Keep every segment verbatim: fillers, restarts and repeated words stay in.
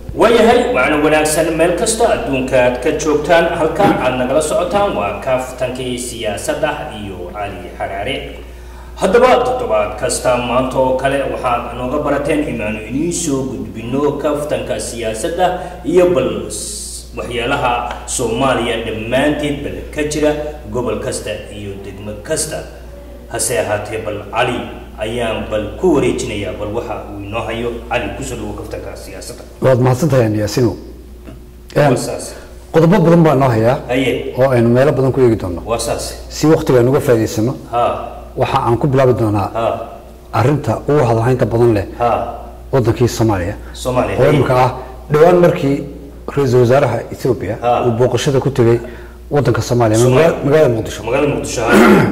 وياهي وعنا وناكسن ميل كستا أدونك كتشوكتان هلكا عنا غلا سعوتان وكافتانكي سياسة إيو علي حراري هدبا تطبات كستا مانتو كالي وحاد نوغا براتين إيمانو إنيسو قدبينو كافتانكا سياسة إيو بلس وحيالها سوماليا دمانتي بالكجرة قبل كستا إيو دقم كستا هسيهاتي بالعلي أيام بالكوري جنيا بالوحى ونهايو علي كسر وكفتك السياسة. بعد ما صدق يعني ياسينو. واساس. قطب بدن بناهيا. أيه. أو إنه ماله بدن كوي جدنا. واساس. سي وقت لأنه قفل يسمى. ها. وح عن كل بدنا. ها. أرنتا أو هذا هين تبدن له. ها. بدن كي الصومالية. الصومالية. هو مكاه دوان مركي رئيس وزراء إثيوبيا. وبوقشة كنت جاي بدن كالصومالية. مقال مقال المقدشة. مقال المقدشة.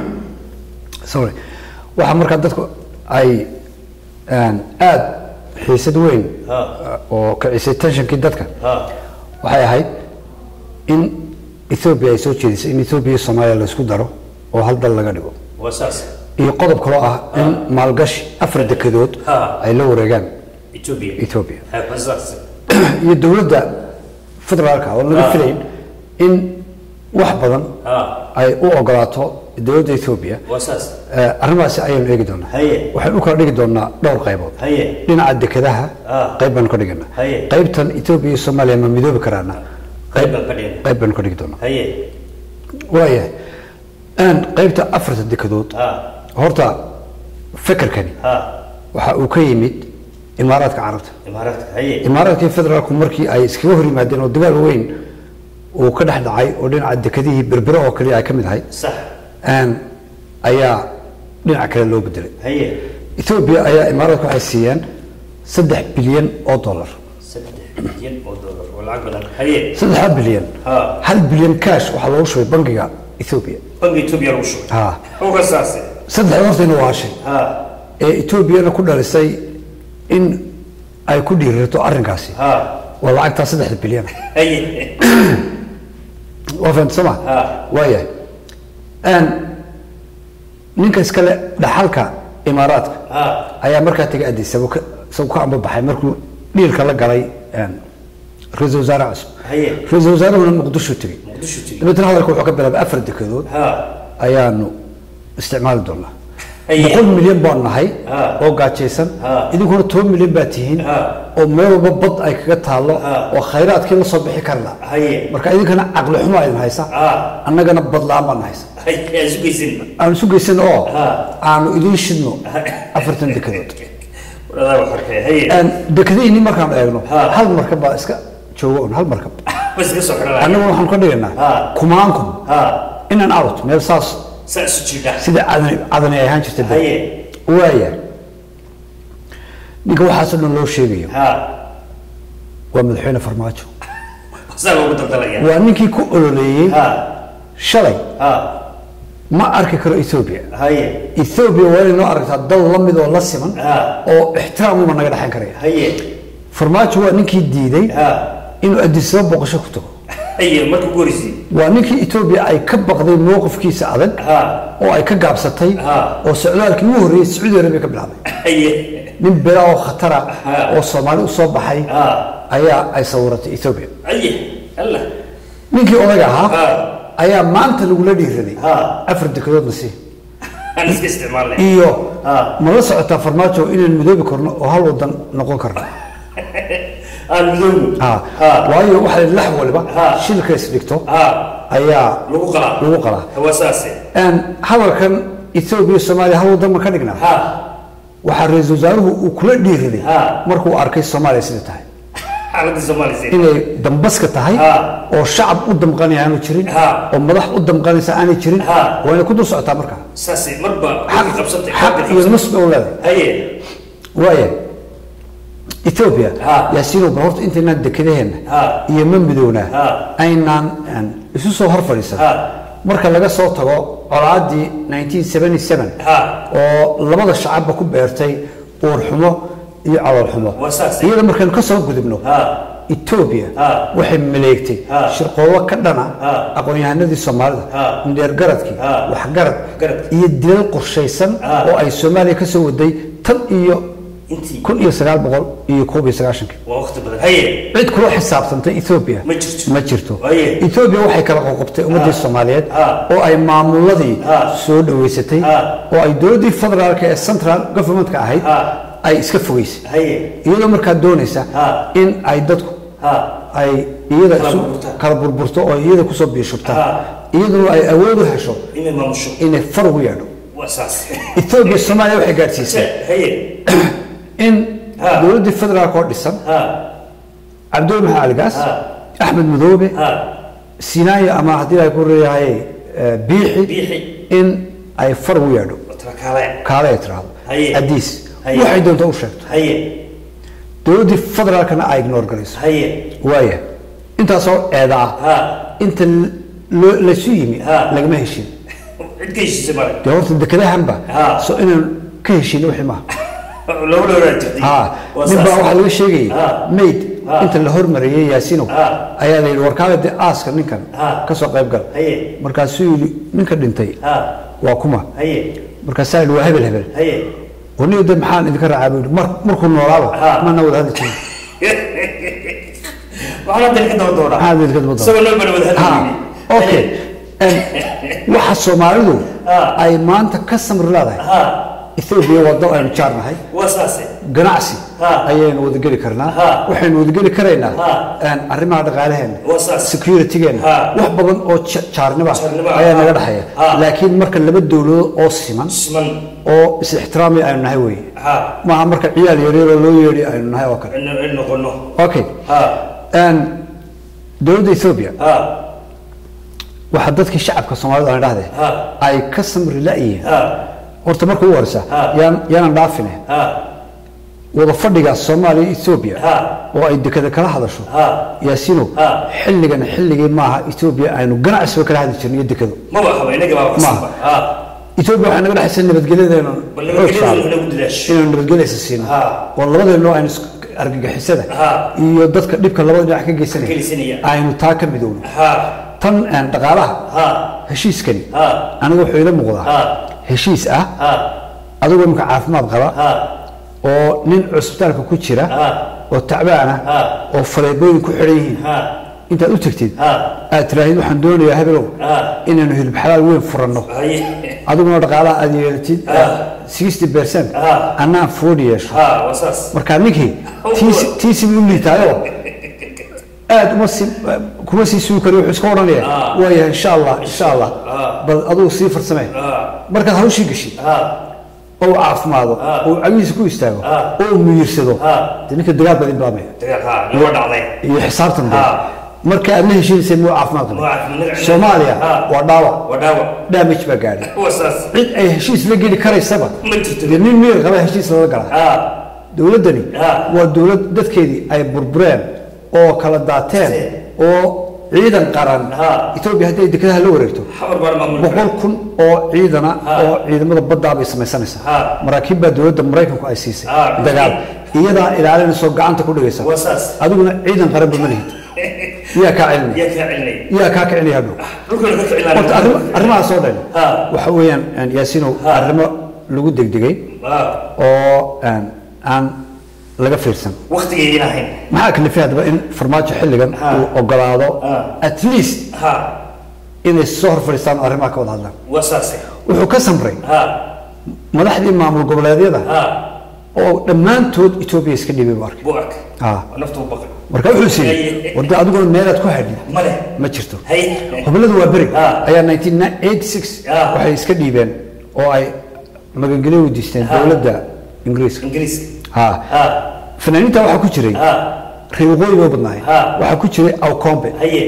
سوري. وحمر كدتكو أي أن آد حيسد وين أو كعيسى تنشن كدتك وحيا هاي إن إثيوبيا يسوي شيء إن إثيوبيا الصومالية اللي سكودرو وهل ضل لقريبه وأساس يقضب كلاها إن مالقش أفرد كدود أي لو رجال إثيوبيا إثيوبيا أساس يدور ده فترة كا ولا بفلين إن وحبا أي أو أقراته دولة إثيوبيا وأساس أرماس أيام نيجدونا وحن أكره نيجدونا دور قيبود لين عد كذاها قيبا نكرجنا قيبتن إثيوبيا الصومالية من مدوب كرانا قيبا كرجنا قيبا نكرجنا وياه أن قيبت أفرت الدكدود هرتا فكر كني وكيمت إمارات كعربت إمارات هي إمارات كيف فدرال كمركي أي سكوهري مادين ودقال وين وكل حد عاي ولين عد كذيه بربرة وكلي عاي كمد هاي صح أن أيا لين عكر اللو بدري هي إثيوبيا أيا إمارات كحسيان سدح بليون أو دولار سدح بليون أو دولار والعقبة هي سدح بليون ها هل بليون كاش وحلو شوي بنقيا إثيوبيا بنقي إثيوبيا روشوا ها هو أساسي سدح ورثين واشي ها إثيوبيا أنا كلها لسي إن أي كل يرتو أرنكاسي ها والله عقتها سدح بليون هي وفهمت سمع ها وياه أن ninka iskale dhaxalka imaaraadka ayaa markaa tagay adeeg sabab sabab ka amba baxay markuu dhiilka la galay aan ra'iisul wasaaraha cusub ra'iisul wasaaraha muqdisho tagay muqdisho tagay dibadna hadalku wuxuu ka bilaabay afar dekedood ayaanu isticmaali doonaa boqol milyan baan nahay oo gaajaysan idinkuna toban milyan baa tihiin oo meel walba bad ay kaga taalo oo khayraadkii la soo bixi karna marka idinkana aqli xumo ay haysa annagana bad la'aan baan haysa aan isu geysan oo aanu idiin shidno afartan dekedood dekadihii markaan eegno hal markab baa iska joogo hal markab annagu waxaan ka dhigaynaa kumaankum in and out meel saas sida cadan ay ahaan jirtay waaya ninka waxaas dhan loo sheegayo waa madaxweyne farmaajo waa ninkii ku ololeeyey shalay ما أركي إثيوبيا إثيوبيا وين نو أركت الدول لمد ولا سمن أو احترامه من نقدر حنكريه فرمات هو نكى ديدي إنه أديسوا بقشة كتو هي ما تقولي ونكى إثيوبيا أي كبق ذي موقف كيس عدد أو أي كجاب ستي أو سعودي كمهري السعودي العربية قبل هذا من بلا خطرة أو صومالي وصوب حي أي أي صورة إثيوبيا أيه الله نكى أوجها ayaa maanta lagu la dhiiraday afar dekedood la sii aan iska isticmaalnay iyo ma la socota farmaajo inaan midoobi karno oo hal wadan noqon karno aan midoobi ha waayo waxa la lax waliba shilka is dhigto ayaa lagu qalaa lagu qalaa hawasaasi aan hadalkan Ethiopia Soomaaliya hal wadan ma ka dhignaa waxa ra'iisul wasaaruhu uu kula dhiiraday markuu arkay Soomaaliya sida tahay inay dambaska tahay oo shacab u damqanaya aanu jirin oo madax u damqanaysa aanu jirin waa inay ku dul socotaa markaa saasi marba xaq qabsatay xaq iyo mas'uul leedahay haye waaya Ethiopia yaasiino horta intayna dekedeena iyo mamidowna aynaan isu soo hor fadhiisan marka laga soo tago colaadii nineteen seventy-seven oo labada shacabba ku beertay uur xumo iyo calool xumo iyada markaan ka soo gudubno Ethiopia waxay maleegtay shirqoobo ka dhana aqoon-yahanadii Soomaalida ndeer garadkii wax garad iyo dilal qorshaysan oo ay Soomaaliya ka soo waday tan iyo intii kun iyo sagaal boqol iyo koob iyo sagaashan waa waqti badan haye cid kula xisaabtantay Ethiopia ma jirto ma jirto haye Ethiopia waxay kala qoqobtay ummadda Soomaaliyeed oo ay maamuladii soo dhaweysatay oo ay dowladda federaalka ee central government-ka ahayd ay iska fogeysay haye iyadoo markaa doonaysa in ay dadku ay iyada kala burburto oo iyada ku soo biishubtaan iyadoo ay awood u hesho inay maamusho inay far ugu yeedho wasaas Ethiopia Soomaaliya waxay gaarsiisay haye in dowladda federaalka oo dhisan Abdul Mahad Ali Gaas Ahmed Madoobe Sinai ama hadii ay ku reeyahay biixi in ay far ugu yeedho kaale tiraahdo hadiis waxay doonto u sheegto haye dowladda federaalkana ay ignore garayso haye waaya intaas oo eeda inta la soo yimi lagama heshin cid ka heshiisay mar horta dekadahanba soo inaan ka heshin wixii ma loo loo raajay ha ninba waxa laga sheegay maid inta la hormariyay yaasino ayaa la warkaalada aaska ninkan ka soo qayb gal markaas uu ninka dhintay waa kuma haye markaas ay waa hebel hebel haye وني ده محل إذا كان عابد مر مركون نورابه ما نود هذا الشيء. وعلى ذلك كده بدورة. هذا ذلك كده بدورة. سوى لون بدو هذا. أوكي. واحد سومالي أي ما أنت كسم رلاده. إثيوبيا وضع أن شارنا هاي. وأساسي. جناسي. أيه نود قلي كرنا. وحين نود قلي كرينا. أن أرمى هذا قالهن. وأساسي. سكيورتي جن. وحبون أو شارنا بقى. أيه نقدر حياة. لكن مركل اللي بدو له أوسيمان. سمان. أو بس احترامي أنا نهوي. ما عمرك عيال يريد لو يريد أنا نهاي وكر. إنه إنه قلنا. أوكي. أن دولة إثيوبيا. وحدثك الشعب كصومالي أنا هذا. أي كسم رلائي. horta markuu warsa yaan yaan dhaafine wada fadhiga Soomaaliya Ethiopia oo ay dekada kala hadasho yaasino xilligan xilligii maaha Ethiopia aynu ganacsiga kala hadli jirnay dekado ma waxa inaga baa qasba Ethiopia waxaan naga dhaxaysan nabadgelyadeenna inaan nabadgelyada siino oo labadeena aynu argagixisada iyo dadka dhibka labada dhinac ka geysanaya aynu taa ka midowno tan aan dhaqaalaha heshiiskani anigu wuxuu ila muuqdaa heshiis ah adigu imka caafimaad qaba oo nin cusbitaalka ku jira oo tacbaan ah oo faleebooyin ku xiran yihiin inta u tagtid aad tiraahid waxaan doonayaa habelow inaanu hilib xalaal weyn furanno adiguna dhaqaalaha aad yeelatid sixty percent anaa forty yeesho marka ninkii tiisi u liitaayo aad uma si kuma si suu karo wuxuu iska oranaya waaya insha Allah insha Allah bal aduu si farsamay marka hawshii gashi oo caafimaado oo cagiis ku istaago oo muyirsado ninka dagaal badan baamay dagaal iyo dhacday iyo xisaabtan marka aad la heshiisay muu caafimaad Soomaaliya waa dhaawac waa dhaawac damage ba gaadhay cid ay heshiis la geli karaysaba nin meel qaba heshiis la galay dawladani waa dawlad dadkeedii ay burbureen oo kala daateen oo ciidan qaran Ethiopia hadday dekadaha la wareegto boqol kun oo ciidana oo ciidamada badda ay samaysanaysa maraakiib baa dawladda Mareykanku ay siisay dagaal iyada ilaalinayso gacanta ku dhigaysa adiguna ciidan qaran ba ma lihid yaa ka cilmi yaa ka cilmi yaa ka cilmi hado arrimaha soo dhan waxa weeyaan yaasino arrimo lagu degdegay oo aan laga fiirsan waqtigeedina ahayn maxaa kale fiidba in farmaajo xilligan uu ogolaado at least ha inay soo horfariistaan arrimaha ka wada hadlaan wasaasay wuxuu ka samray ha madaxdii maamul goboleedyada ha oo dhammaantood Ethiopia iska dhibay bark buurk ha naftu baqay marka wuxuu siiyay warda adigu meelaad ku hadhin male ma jirto goboladu waa bari ayaa nineteen eighty-six waxay iska dhiibeen oo ay magangeliyo u disteen dawladda Ingiriiska Ingiriiska ها فنانينتا waxa ku jiray reeqooyo badnaay waxa ku jiray aw kombe haye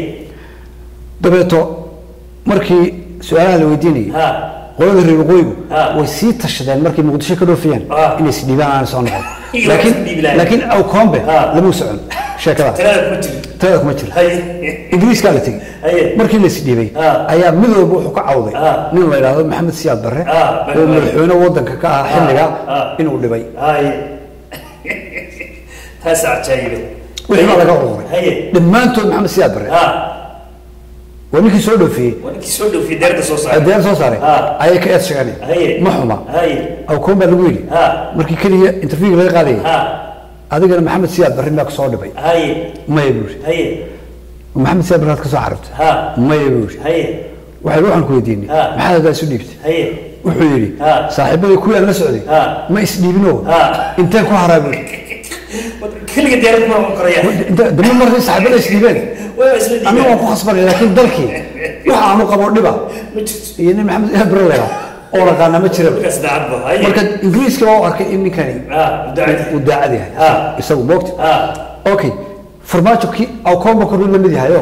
dabeeto markii su'aalaha la weydiinay qolada reeqooyo way sii tashadeen markii muqdisho ka dhoofiyeen inay si dhibaan soo noqon laakiin laakiin aw kombe lama socon sheekada taa kuma jiro haye ingiriis ka la tagay markii la sidibay ayaa midoob wuxuu ka cawday nin la yiraahdo Maxamed Siyaad Barre oo madaxweyne wadanka ka ah xilliga inuu dhibay haye تسعة جايبه وإحنا لقى أمور دمانتو محمد سياد بري ونيك سودو في ونيك سودو في دير صوصاري دير صوصاري أي كأس شغالي محمى أو كوم بالويلي مركي كلية انترفيو غير قاضي هذا قال محمد سياد بريمك صور دبي ما يبوش محمد سياد بريمك صور عرفت ما يبوش وحيروح عن كويديني ما هذا سوديبت وحيري صاحبي كوي أنا سعودي ما يسديبنوه أنت كوا هرابي كل قد يعرف ما هو قرية أنت دم مرة صاحبي يسديبني أنا ما أكو خصبر لكن دركي وح أنا قبر دبا يعني محمد سياد بريمك أورق أنا ما تشرب مركز إنجليز كوا أرك إني كاني وداعي ها يسوي وقت أوكي فرماتو كي أو كم بكرة من المدي هايو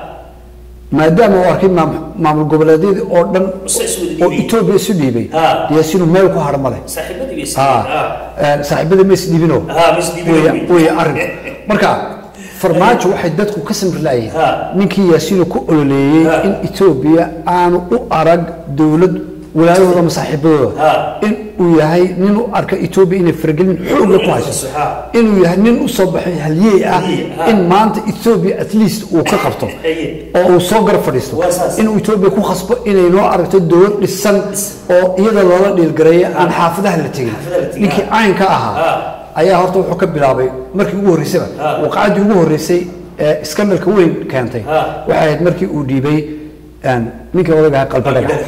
ما دام هو أركي مع مع الجبلادي أردن أو إثيوبيا سوديبي ياسينو ماله كهار ماله صاحبتي بيسديبي صاحبتي بيسديبينو ها بيسديبينو ويا أرك مركز فرماتو وحدتكم كسم بالله منك ياسينو كأولي إن إثيوبيا أنا أرق دولة ولا هو مصاحبه إن وياهي نينو أركا إثيوبيا إن فرقلين حول القواس إن وياهي نينو صباح هالية إن ما أنت إثيوبيا أتليست وكقبته أو صقر فريستو إن إثيوبيا كو خصبه إن ينو أركا الدول للسن أو يدا الله للقرية عن حافظها اللي تيجي لكن عين كأها أيها هرتو حكب بلابي مركي وهو رسبة وقعد يوه الرسي اسكمل كوين كانتي وحيد مركي وديبي أن منك وضعها قلب لك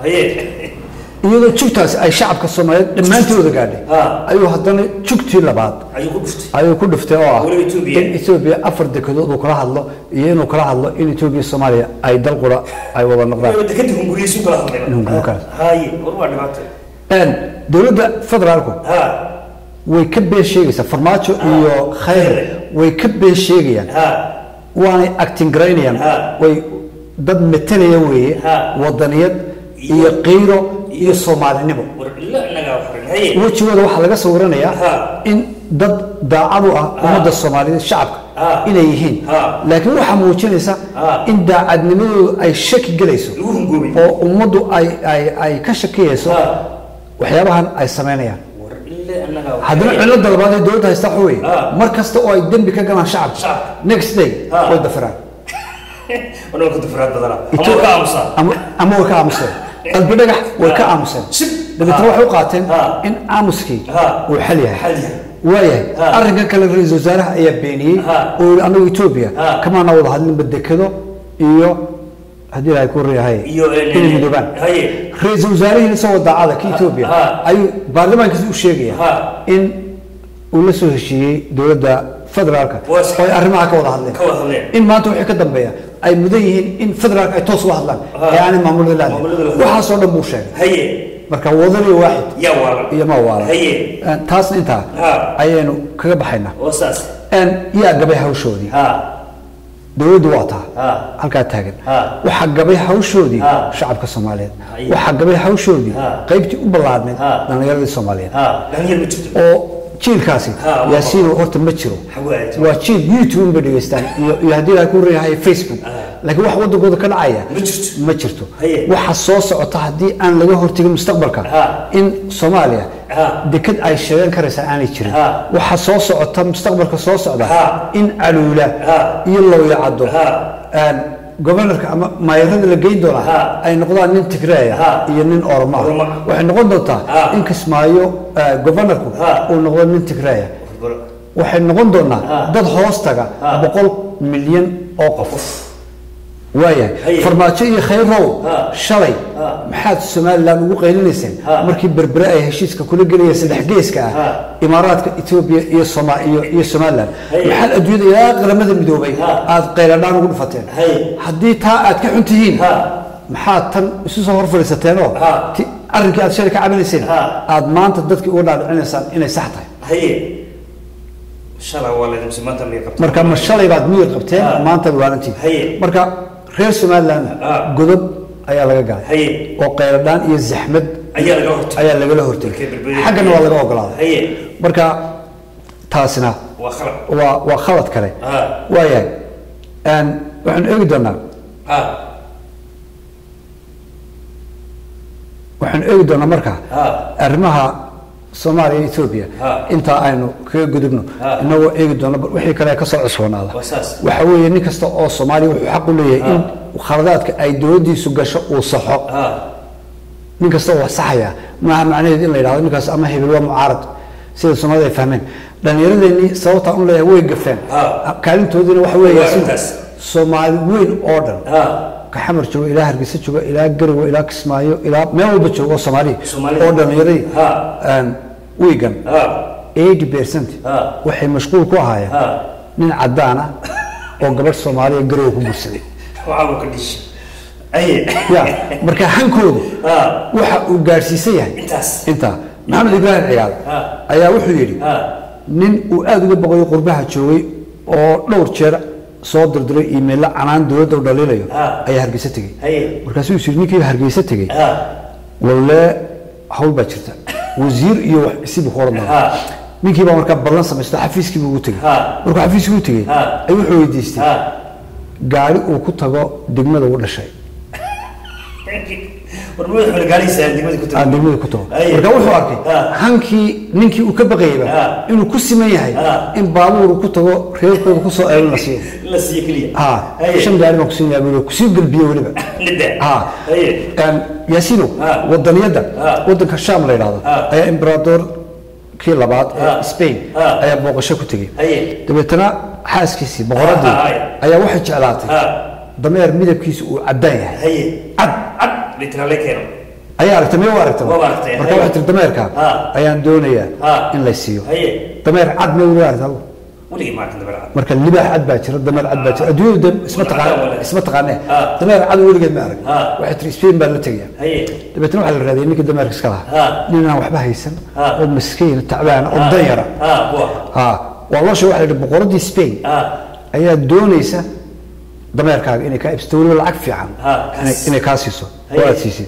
iyadoo jugtaas ay shacabka Soomaaliyeed dhamaantooda gaadhay ayuu haddana jugtii labaad ayuu ku dhuftay oo ah in Ethiopia afar dekedood uu kala hadlo iyo inuu kala hadlo in Ethiopia Soomaaliya ay dal qura ay wada noqdaan dekedda hunguriyeesu kala hadlayaan haye war dhibaato een dawladda federaalku way ka been sheegaysaa farmaajo iyo khayr way ka been sheegayaan waana acting graynayaan way dad metelaya weeye wadaniyad iyo qeyro iyo Soomaalinimo wajigooda waxa laga sawiranayaa in dad daacad u ah ummadda Soomaaliyeed shacabka inay yihiin laakiin waxa muujinaysa in daacadnimadoodu ay shaki galayso oo ummaddu ay ay ay ka shakiyayso waxyaabahan ay sameynayaan haddana cilada labaad ee dowladda haysta xooy mar kasta oo ay dambi ka galaan shacabka next day way dafraan wana ku dafraad badana ama ka aamusan ama ka aamusan qalbi dhagax way ka aamusan dadka waxay u qaateen in aamuskii uu xal yahay waayahay arrinka kale ra'iisul wasaaraha ayaa beeniyay oo anagu Ethiopia kama na wada hadlin badekado iyo hadii ay ku riyahay in midooban ra'iisul wasaaraha soo daacada ka Ethiopia ayuu baarlamaanka u sheegay in uu la soo heshiiyay dowladda federaalka oo arrimaha ka wada hadleen in maanta wixii ka dambeeya ay mudan yihiin in federaalka ay toos u hadlaan yaani maamulada laad waxa soo dhan buu sheegay haye marka wadani waaxid ya wala iyo ma wala haye taas inta ayaynu kaga baxaynaa wasaas aan yaa gabay hawshoodii ha dawladdu waata halka taagan waxa gabay hawshoodii shacabka Soomaaliyeed waxa gabay hawshoodii qaybtii u balaadneed dhalinyarada Soomaaliyeed dhalinyarada oo jiilkaasi yaasiin horta ma jiro waa jiil YouTube ba dhageystaan iyo hadii ay ku reeyahay Facebook laakiin wax wadagooda ka dhacaya ma jirto waxa soo socota hadii aan laga hortagin mustaqbalka in Soomaaliya dekad ay sheegan karaysa aan jirin waxa soo socota mustaqbalka soo socda in aluula iyo loo yacado aan governorka ama maayarada la geyn doona ay noqdaan nin Tigreeya iyo nin Oromo waxay noqon doontaa in Kismaayo governorku uu noqdo nin Tigreeya waxay noqon doonaa dad hoos taga boqol milyan oo qof waayahay farmaajo iyo khayrow shalay maxaad Soomaaliland ugu qeylinaysan markii berbere ay heshiiska kula galiyay saddex geeska ah Imaaraadka Ethiopia iyo Soomaaliya iyo Soomaaliland maxaad adduunyada ilaa qaramada midoobay aad qeyladaan ugu dhufateen haddii taa aad ka xuntihiin maxaad tan isu soo horfariisateen oo arrinkii aad shalay ka cabilayseen aad maanta dadkii uga dhaadhicinaysaan inay sax tahay haye shalay waa la dhimsimaanta miyay qabteen marka ma shalay baad miyay qabteen maanta waalantii marka reer Soomaaliland godob ayaa laga galay oo qeyladaan iyo zaxmad ayaa laga hortay ayaa laga hortay xaqna waa laga ogolaaday marka taasina waa khalad waa waa khalad kale waayahay aan waxaan eegi doonaa waxaan eegi doonaa marka arrimaha Soomaaliya Ethiopia inta aynu kaga gudubno inagoo eegi doono wixii kale ka soo cusboonaada waxa weeye nin kasta oo Soomaaliya wuxuu xaq u leeyahay in khaladaadka ay dawladdiisu gasho uu saxo nin kasta oo saxaya ma macnaheedu in la yiraahdo ninkaas ama hebel waa mucaarad sida Soomaalida ay fahmeen dhalinyaradeeni sababta uu leeyahay way gafeen kaalintoodina waxa weeye Soomaali weyn oo dhan ka xamar joogo ilaa Hargeysa joogo ilaa Garowe ilaa Kismaayo ilaa meel walba joogo Soomaali oo dhalinyarada aan weegan eighty percent waxay mashquul ku ahaayeen nin cadaan ah oo gabadh Soomaaliya Garowe ku guursaday waxa uu ka dishay ay ya marka hankoodu waxa uu gaarsiisay yahay intaas inta Maxamed Ibrahim Ciyaal ayaa wuxuu yiri nin uu aad uga baqay qurbaha joogay oo dhowr jeer soo dirdiray email canaan dawladda u dhaliilayo ayaa Hargeysa tagay markaas uu yiri ninkii Hargeysa tagay walla hawl ba jirta wasiir iyo wax isii qoran ninkii baa markaa ballan sameystay xafiiskii buu u tagay markuu xafiiskii u tagay ay wuxuu weydiistay gaari uu ku tago degmada uu dhashay warmada xul gaaraysa degmada ku tago degmada ku tago marka wuxuu arkay hankii ninkii uu ka baqayba inuu ku siman yahay in baabuur ku tago reerkooda ku soo ayl la siiyo la siiyo kaliya ah shan gaari ma ku siin yahay ku sii galbiyo waliba ah kan Yaasino wadaniyada wadanka Shaam la yiraahdo ayaa imperator kii labaad ee Spain ayaa booqasho ku tagay dabeetana xaaskiisii boqoradii ayaa waxay jeclaatay dameer midabkiisu uu cadaan yahay cad cad literally keeno ayaa aragtay ma aragtay marka waxa tir dameerka ayaan doonayaa in la siiyo dameer cad ma uu aragtay waliga ma dameer cad marka libaax cad baa jira dameer cad baa jira adduunyada isma taqaan isma taqaanay dameer cad waliga ma arag waxa tir Spain baa la tagay dabeetana waxa la raadiyay ninka dameerka iska lahaa ninaan waxba haysan oo miskiin tacbaan oo danyara ha والله شو واحد بقردي سبين أيه دونيسا ضمير كاغ إني كابستولي ولا عكفي عن إني كاسيسو ولا سيسي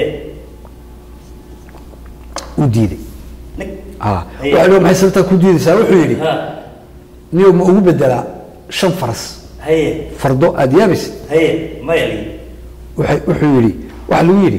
وديدي ها وعلوم حسلتها كوديدي ساروح يلي نيوم أبو بدلا شن فرس فردو أديابس ما يلي وحيولي وحلو يلي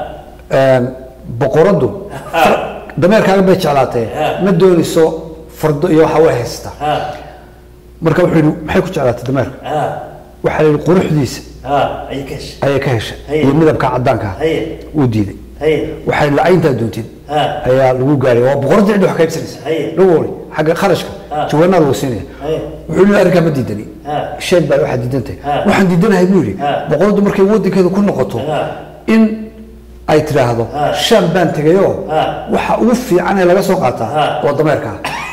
بقردو ضمير كاغ بيتش علاته ما دونيسو فرد iyo waxa way haysta marka wuxuu maxay ku jeclaatay dameerka waxa la quruxdiisa ay ka heshay ay ka heshay iyo midabka cadaanka uu diiday waxa la aynta doontin ayaa lagu gaaray waa boqorada cid wax ka ibsanaysa lagu wari xaga kharashka jawaana loo siinay wuxuu arkaa ma diidani sheeg baa waxa diidantay waxaan diidanahay buu yiri boqoradu markay wadankeeda ku noqoto in ay tiraahdo shan baan tagayo waxa ugu fiican ee laga soo qaataa waa dameerka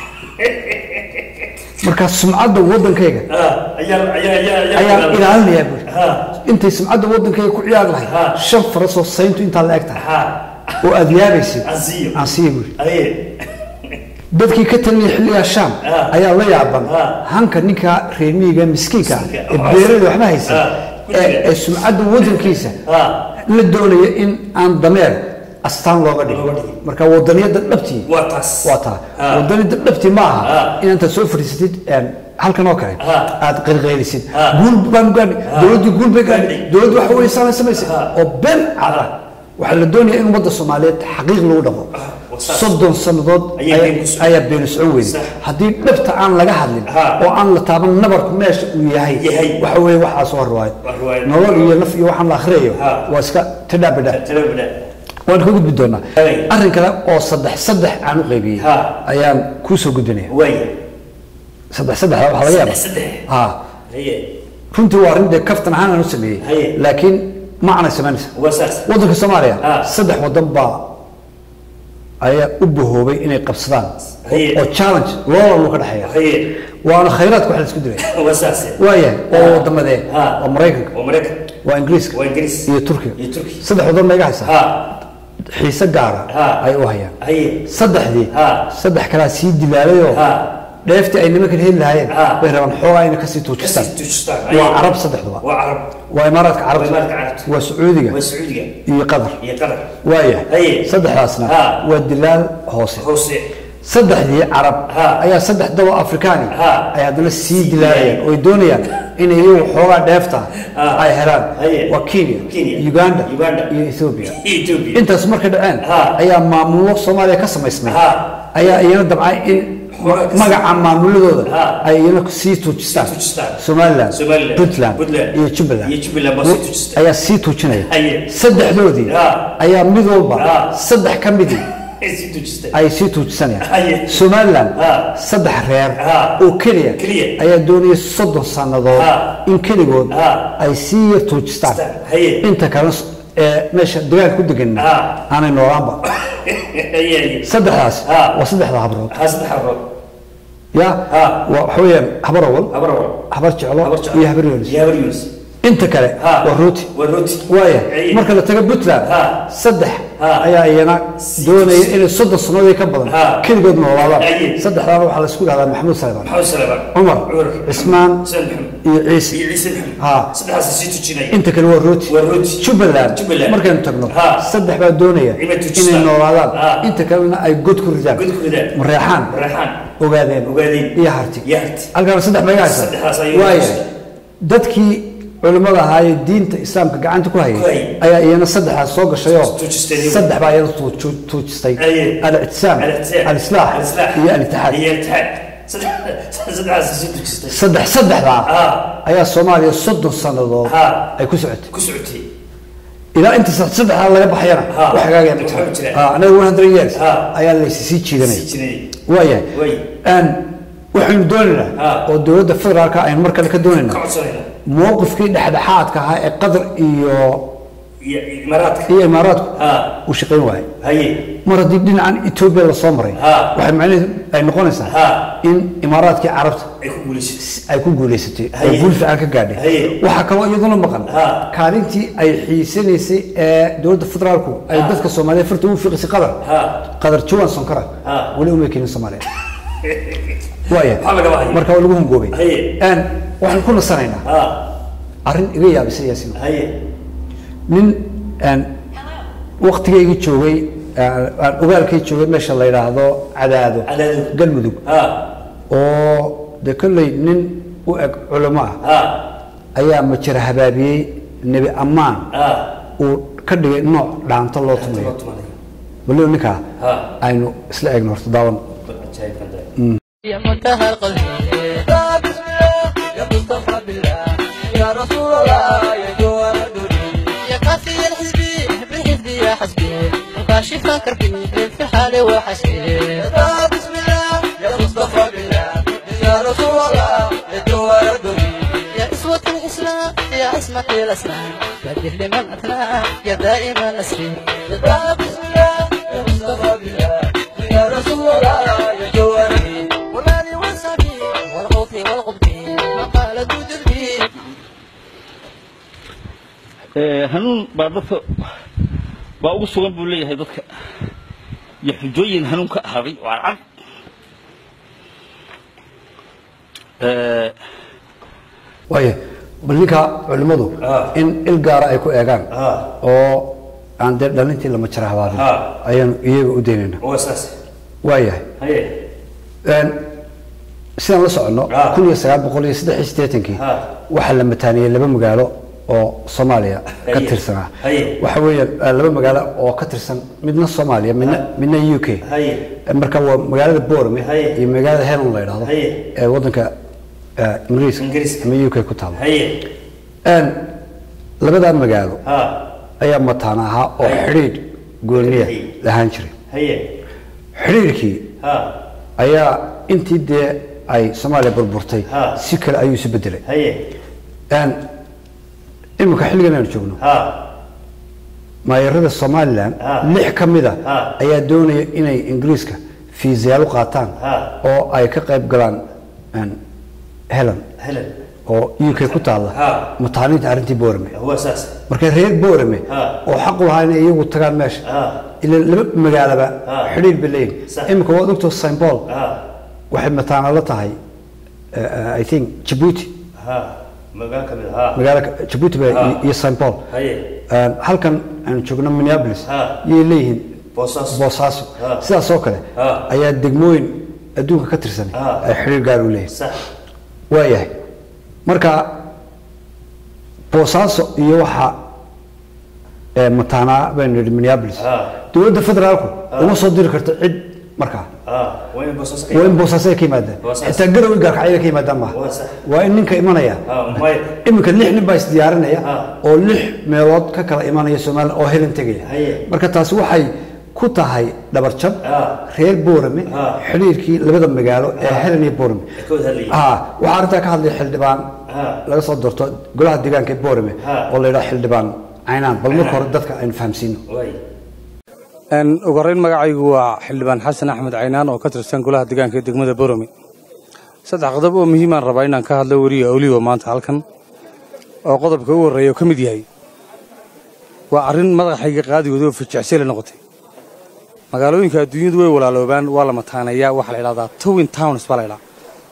marka sumcadda wadankayga ayaa ayaa ayaa ilaalinaya buu inta sumcadda wadankayga ku ciyaar lahay shan faras oo sayntu inta la egtahay oo adiyaabaysi asiibu dadkii ka taliyay xilliga Shaam ayaa la yaaban hanka ninka reemiga miskiinka ee beerada waxba haysan ee sumcadda wadankiisa la doonayo in aan dameer astaan looga dhigo marka wadaniyada dhabtii waa taas waa taa wadaniyada dhabtii ma aha in aad soo fariisatid halkan oo kale aad qirqeelisid guul baan gaadhi dawladdu guul bay gaadhi dawladdu waxa way sameysay oo ben ala waxa la doonayaa in wadda Soomaaliyeed xaqiiq lagu dhaqo soddon sanadood ayaa been Soomaaliyeed hadii dhabta aan laga hadlin oo aan la taaban nabarku meesha uu yahay waxa way waxa soo horwaay nolol iyo naf iyo waxaan la akhriyo waa iska tadabada waan ku gudbi doonaa arrin kale oo saddex saddex aan u qaybiyay ayaan ku soo gudbinaya way saddex saddex waxa laga yaabaa ha runtii waa arrin kaftan ahaan u sameeyay laakiin macna sameynaysa wadanka Soomaaliya saddex wadan baa ayaa u bahoobay inay qabsadaan oo challenge loo loo ka dhaxeeya waana khayraadku waxa la isku diray waaya oo wadamadee oo Mareykanka oo Mareykanka waa Ingiriiska waa Ingiriis iyo Turkiga iyo Turkiga saddex wadan meega haysa xiisa gaara ay u hayaan saddexdii saddex kala sii dilaalayo dheefti ay nimanka heli lahaayeen way rabaan xoogaa inay ka sii tuujistaan waa Arab saddexduba waa Arab waa Imaaraadka Carabta waa Sacuudiga waa Sacuudiga iyo Qatar iyo Qatar waaya saddexdaasna waa dilaal hoose hoose saddexdii carab ayaa saddex dabo afrikaani ay haddana sii dilaayeen oo ay doonayaan in iyagu xoogaa dheefta ay helaan waa Kenya Uganda iyo Ethiopia intaas marka dhaceen ayaa maamulo Soomaaliya ka samaysmay ayaa iyana dabcay in magaca maamuladooda ay iyana sii tuujistaan Somaliland Puntland iyo Jubaland ayaa sii tuujinaya saddexdoodii ayaa mid walba saddex ka mid ay sii tuujinayaan Somaliland saddex reer oo kaliya ayaa doonaya soddon sanadood in kaligood ay sii yar tuujistaan inta kale meesha deegaan ku degan aanay noolaanba saddexdaas waa saddexda habrood يا وحويا حبر أول حبر جعله يا حبر يونس أنت كله وروتي وروتي ويا مركز تجبت له صدح أيا أيانا دون إن الصدق الصنوعي كبر كل قد ما والله صدح لا روح على سكول هذا محمود سليمان محمود سليمان عمر عثمان عيسى عيسى ها صدح سيتو تجيني أنت كله وروتي وروتي شو بلاد مركز تجنو صدح بعد دونية إن النوالله أنت كلنا أي جود كردان مريحان مريحان وقاعدين وقاعدين يا هرتي يا هرتي القرن صدق ما يعرف وايد دتكي علماء هاي الدين الإسلام كعنت كوهي أي أنا صدق على السوق الشيوخ صدق بقى يلا توجستي الاعتصام الإصلاح هي الاتحاد هي الاتحاد صدق صدق على صدق صدق بقى أي الصومالي صدق السنة ذو أي كسعت كسعتي إذا أنت صدق على الله يبقى حيانا وحقاقي أنا أقول هذا ريال أي اللي سيسيتشي ذني ويا أن وحنا دولنا والدولة الفدرال كائن مركز كدولنا موقف كده حد حات كهاي قدر إيو إمارات هي إمارات وشقين واي هي مرة دينا عن إثيوبيا للصومري وحنا معناه أي نقولنا إن إمارات كعرفت أيكون جوليستي يقول في عك قاعدة وحكوا يظن مقام كارنتي أي حيسني سي دولة الفدرال كو أي بس كالصومالية فرتوا في قصة قدر قدر شوان صنكرة ولهم يكين الصومالية وايد مركب لهم جوبي أن وحنا كنا صنعنا أرن إيجابي بسياسي من أن وقت يجي تشوي أقول كي تشوي ما شاء الله يراهدو عداده قلب ذوق أو ده كله من علماء أيام مشر حبابي نبي أمان وكده نوع لعن الله تملي بقول لك أينو سلاك نورت داون يا منتهى القلب بسم الله يا مصطفى بالله يا رسول الله يا جوار الدنيا يا قاسي الحزبي بالحزب يا حسبي وكاشف كربي في حالي وحسبي بسم الله يا مصطفى بالله يا رسول الله يا جوار الدنيا يا اسوة الاسلام يا اسمة الاسلام بدر لمن اثنى يا دائما اسري بسم الله يا مصطفى بالله يا رسول الله يا جوار الدنيا هنون بعضته بقول سوون بقول هاي ضدك يحجوين هنون كهري وعرب ويه بليك علماء إن الجارة يكون إيجان أو عند دلنتي لما تشرح هذا أيان يجوا ديننا وأساس ويه هي سنة الله سعنا كل يسرع بقول يسدح استيتنكي وحلا متانية لما مقالوا أو صوماليا كتر سنة وحوي لما مقالة أو كتر سنة من الصوماليا من من اليوكي مركب مقالة بورمي هي مقالة هين الله يرضى وضنك إنجليز من اليوكي كتاب أن لما ده مقالوا أيام متانها أو حريد قولنيه لهانشري حريدكي أيا أنت ده أي صوماليا بربرتي سكر أيوس بدله أن إمك حلقنا نشوفنا ما يرد الصوماليان نحكم ذا أي دوني إني إنجليزك في زيالو قاتان أو أي كقرب قلان أن هلن هلن أو يوكي كتالة متعانين تعرنتي بورمي هو أساس مركز هيك بورمي أو حقه هاي يجوا تقال ماشي إلى لب مجالبة حليل بالليل إمك هو دكتور ساينبول واحد متاعنا لا تهاي اي ثينك جيبوتي ها مقالك ها مقالك جيبوتي يا سان بول هل كان ان شغلنا مينيابلس يليه boosaaso sidaas oo kale ayaa degmooyin adduunka ka tirsan ay xiriir gaar u leeyahay waayahay marka boosaaso iyo waxa mataana baan Minneapolis dowladda federaalku uma soo diri karto cid marka وين بوساسة كيمادة حتى قدروا يقارك عيلة كيمادة ما وين نك إيمانيا إمك اللح نبايس ديارنا يا أو لح ميلاد ككلا إيمانيا سومال أو هيلن تجي مركز تاسو حي كوتا هاي دبرشب خير بورمي حرير كي لبدأ مجاله هيلني بورمي آه وعارتك هذا الحل دبان لا صدرت قلها ديجان كبورمي والله راح الحل دبان عينان بالمكور دتك عين فهمسينه أن أقرن مجاعي حلبان حسن أحمد عينان أو كتر سنة كلها دجان كده دجمة بورمي صدق قضب ومهما ربعنا كهذا لوري أولي وما تعلقن أو قضب كور ريو كمدي هاي وأرن مضى حقيقة قاعد يدور في الجعسيل النقطة مقالوين كدنيا دوي ولا لوبان ولا متانا يا وحل إلى ذا توين تاونس ولا لا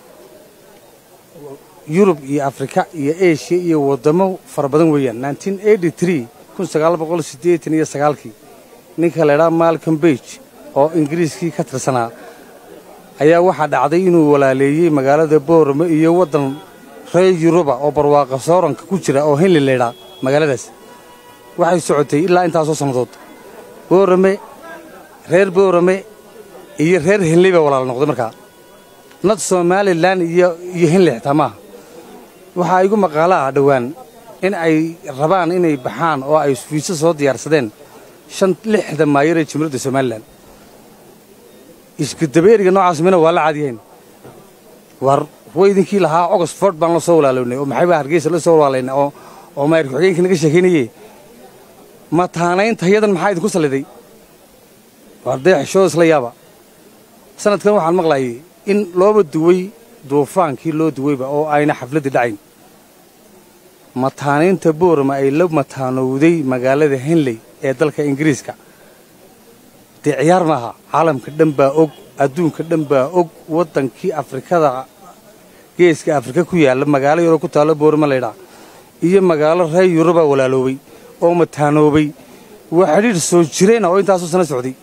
يوروب يا أفريقيا يا إيشيا يا ودمو فربدن ويان ألف وتسعمائة وثمانية وثمانين كن سجال بقول سدية تنية سجالكي ninka la yiraahdo Malcolm Beach oo Ingiriiskii ka tirsanaa ayaa waxa dhacday inuu walaaleeyay magaalada Boorame iyo wadan reer Yurub oo barwaaqo sooranka ku jira oo Henley la yiraahdo magaaladaas waxay socotay ilaa intaas oo sanadood Boorame reer Boorame iyo reer Henley ba walaal noqday markaa nad Somaliland iyo iyo Henley tama waxa igu maqaalaa dhawaan in ay rabaan inay baxaan oo ay fiisa soo diyaarsadeen shan lixda maayir ee jumhuriyadda Soomaaliland isku dabeeriga noocaas mina waa la caadiyeen war weydinkii lahaa Oxford baan la soo walaalownay oo maxay ba Hargeysa la soo walaalaynay oo oo maayir ku-xigeenka naga sheekeynayay ma taanayn tayadan maxay idinku saliday war deexshood isla yaaba sanadkan waxaan maqlaayay in looba duway duufaankii loo duwayba oo ayna xaflad dhacayn ma taanaynta Boorama ay la mataanowday magaalada Henley ee dalka Ingiriiska ciyaar maaha caalamka dhan baa og adduunka dhan baa og wadankii Afrikada geeska Afrika ku yaala magaalo yar oo ku taalo Boorama leeyahay iyo magaalo reer Yurub walaaloobay oo mataanoobay waxa xiriir soo jireen oo intaas oo sano socday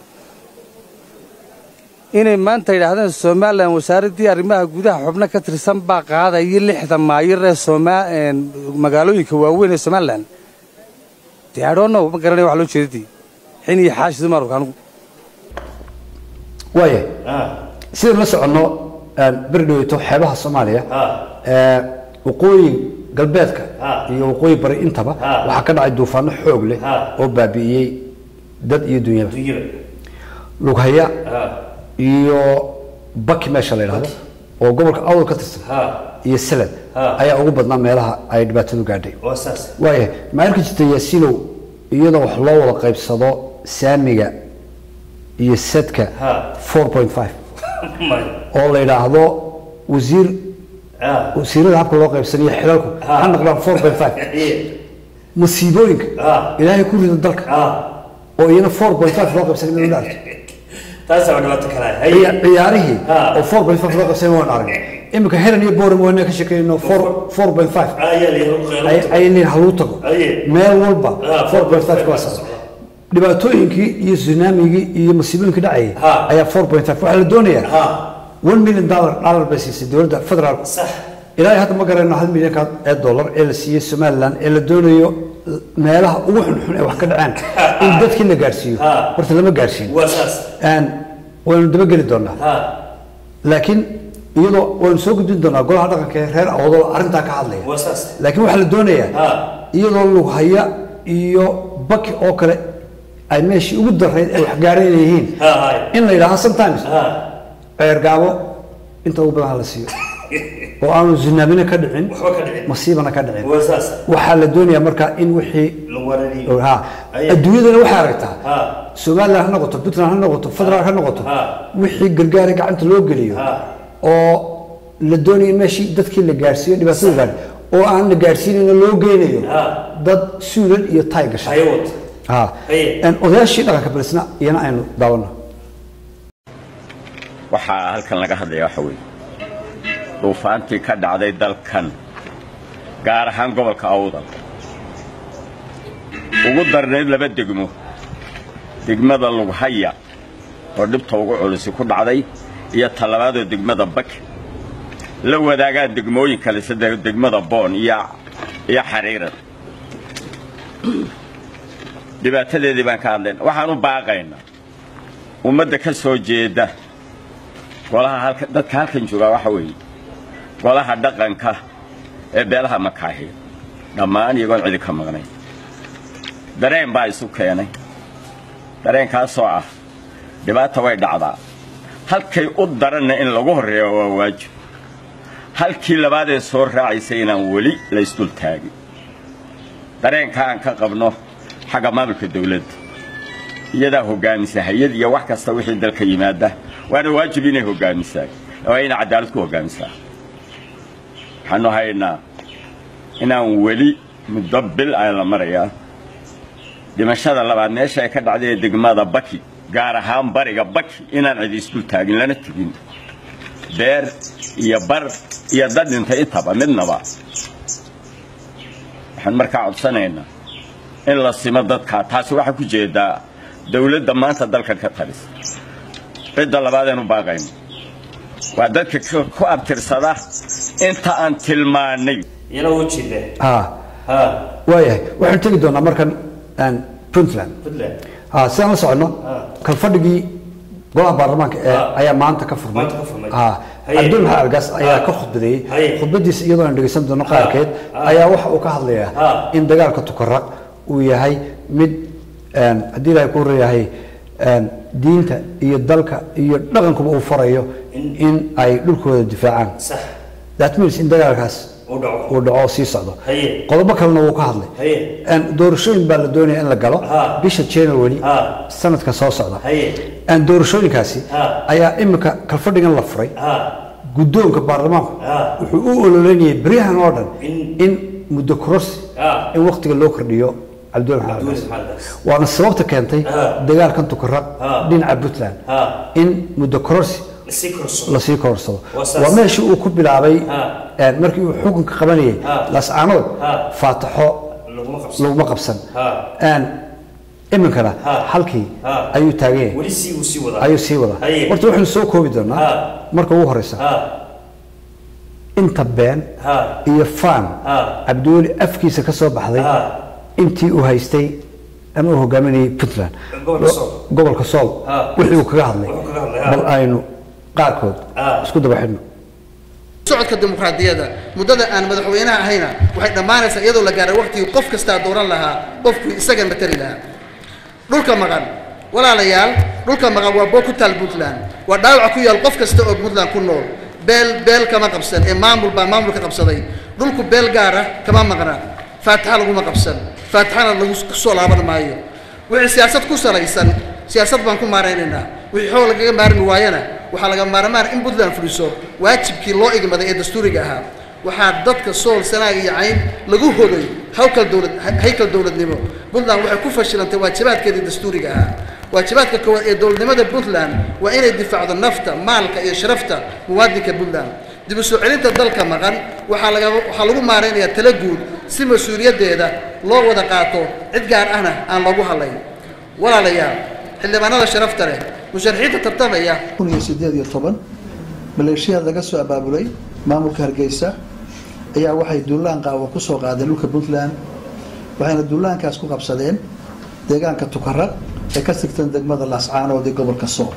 inay maanta yiraahdaan Soomaaliland wasaaradii arrimaha gudaha xubna ka tirsan baa qaaday lixda maayir ee Soomaaliland magaalooyinka waaweyn ee Soomaaliland I don't know. ما قررنا وحلو شديد. حيني حاش ذي مرة كانوا. وياه. سير نسأل إنه بردو يتوحبها الصومالية. وقوي قلبتك. وقوي بري انتبه. وحكنا عند دوفان حوله. وبابي دد يدنيا. لو هيا. يو بكي ما شاء الله هذا. وقبل أول كتس. يسلم. أي أقول بدنا مالها أي دبتلو قاعدين. وأساس. وياه ما يمكن تيسيلو يضع حلا ولا قيب صدا سامية يسدك four point five. الله يلاحظه وزير وزير العاب كله قيب سنية حلالكم. عندنا قلنا four point five. مصيبوينك. إلهي كل الدرك. وينا four point five قيب سنية من الأرض. تاسع ولا تكلم. هي عياره. و four point five قيب سنية من الأرض. إمك هيرني بورم وإنك شكل إنه four four point five. أي اللي أي أي اللي هلوتكو. ما والبا four point five كواسة. dhibaatooyinkii iyo tsunami-gii iyo masiibooyinkii dhacay ayaa four point five waxa la doonayaa one million dollar dollar bay siisay dowladda federal sax ilaa hadda ma garanayno hal milyan ee dollar ee la siiyay Somaliland ee la doonayo meelaha ugu xunxun ee wax ka dhacaan in dadkii la gaarsiiyo horta lama gaarsiin wasaas aan waan daba gali doonaa laakiin iyadoo waan soo gudbin doonaa golaha dhaqanka ee reer awdal arrinta ka hadlaya wasaas laakiin waxa la doonayaa iyadoo lagu haya iyo baki oo kale ay meeshii ugu dareed ay wax gaareen yihiin in la yiraahdo sometimes eergaabo inta ugu badan la siiyo oo aanu zinaamina ka dhicin masiibana ka dhicin waxa la doonayaa marka in wixii lagu warariyo ha adduunyada waxa aragtaa Soomaaliland ha noqoto Puntland ha noqoto federal ha noqoto wixii gargaar gacanta loo geliyo oo la doonayo meeshii dadkii la gaarsiiyo dhibaatada gaar oo aan la gaarsiinin loo geynayo dad suulan iyo tay gashay ها أن أذاشي لك كبرسنا ينا أنو داونا وحا هل كان لك هذا يا حوي وفانتي كد عدي دل كان قارحان قبل كأوضل وقدر نيد لبدقمو degmada Lughaya oo dhibta ugu culus ku dhacday iyo talabaadoo degmada Bak la wadaagaan degmooyin kale sida degmada Boon iyo iyo Xariirad dhibaatadeedii baan ka hadlayn waxaan u baaqaynaa ummadda ka soo jeeda golaha halka dadka halkan jooga waxa weeye golaha dhaqanka ee beelaha Makaahi dhammaan iyagoon cidi ka maqnayn dareen baa isu keenay dareenkaasoo ah dhibaata way dhacdaa halkay u daranna in lagu horeeyo waa waajib halkii labaad ee soo raacaysa inaan weli la isdul taagin dareenkaan ka qabno xagga maamulka dawladda iyadaa hogaamisa hay'ad iyo wax kasta wixii dalka yimaada waana waajib inay hogaamisaa oo ay cadaalad ku hogaamisaa waxaanu haynaa inaan weli muddo bil ay la marayaa dhimashada labaad meesha ay ka dhacday degmada Baki gaar ahaan bariga Baki inaan cid isdul taagin lana tagin beer iyo bar iyo dad inta intaba midnaba waxaan markaa codsanaynaa in la simo dadka taasi waxa ku jeedaa dawladda maanta dalka ka talisa cidda labaadeen u baaqayno waa dadka ku abtirsada inta aan tilmaanay iyana u jide ha ha waayahay waxaan tagi doonaa markan aan Puntland Puntland ha sidaan la socono kan fadhigii golaha baarlamaanka ayaa maanta ka furmay ha Abdul Hargas ayaa ka khudbaday khudbadiisa iyadoo aan dhageysan doono qaarkeed ayaa waxa uu ka hadlayaa in dagaalka Tukaraq uu yahay mid aan hadii ay ku reeyahay aan diinta iyo dalka iyo dhaqanka uu farayo in ay dhulkooda difaacaan sax that means in dagaalkaas uu dhaco sii socdo qodobo kalena uu ka hadlay aan doorashooyin baa la doonayaa in la galo bisha January sanadka soo socda aan doorashooyinkaasi ayaa imika ka fadhigan la furay guddoonka baarlamaanka wuxuu u ololeeyay bariyahan oo dhan in muddo kursi in waqtiga loo kordhiyo Abdul Hargas waana sababta keentay dagaalkan Tukaraq dhinaca Puntland in muddo kursi la sii korsado waa meeshii uu ku bilaabay markii uu xukunka qabanayay lascaanood faataxo laguma qabsan aan iminkana halkii ayuu taagay wali si uu sii wada ayuu sii wada horta waxaan soo koobi doonaa marka ugu horeysa inta been iyo fan Abdul afkiisa ka soo baxday intii uu haystay ama uu hogaaminayay Puntland gobolka Sool wixii uu kaga hadlay bal aynu qaarkood isku daba xidhno socodka dimuqraadiyadda muddada aan madaxweynaha ahayna waxay dhamaanaysaa iyadoo la gaaray waqtigii qof kasta dooran lahaa qofkii isaga matali lahaa dhulka maqan walaalayaal dhulka maqan waa boo ku taal Puntland waa dhaawac ku yaal qof kasta oo Puntland ku nool beel beel kama qabsan ee maamul baa maamulka qabsaday dhulku beel gaar ah kama maqna faataxa laguma qabsan faataxana lagu soo laaban maayo wixii siyaasad ku salaysan siyaasad baan ku maaraynaynaa wixii xoog laga maarmi waayana waxa laga maarmaan in Puntland fuliso waajibkii loo igmaday ee dastuuriga ahaa waxa dadka Sool Sanaag iyo Cayn lagu hoday hawkal dawlad haykal dawladnimo Puntland waxay ku fashilantay waajibaadkeedii dastuuriga ahaa waajibaadka koowaad ee dawladnimada Puntland waa inay difaacdo nafta maalka iyo sharafta muwaadinka Puntland dib u soo celinta dalka maqan waxa laga waxa lagu maaraynayaa tala guud si mas'uuliyadeeda loo wada qaato cid gaar ahna aan lagu halayn walaalayaal xildhibaanada sharafta leh musharaxiinta tartamaya kun iyo siddeed iyo toban maleeshiyada laga soo abaabulay maamulka Hargeysa ayaa waxay duulaan qaawan ku soo qaadeen dhulka Puntland waxayna duulaankaas ku qabsadeen deegaanka Tukaraq ee ka sigtan degmada Laascaanood ee gobolka Sool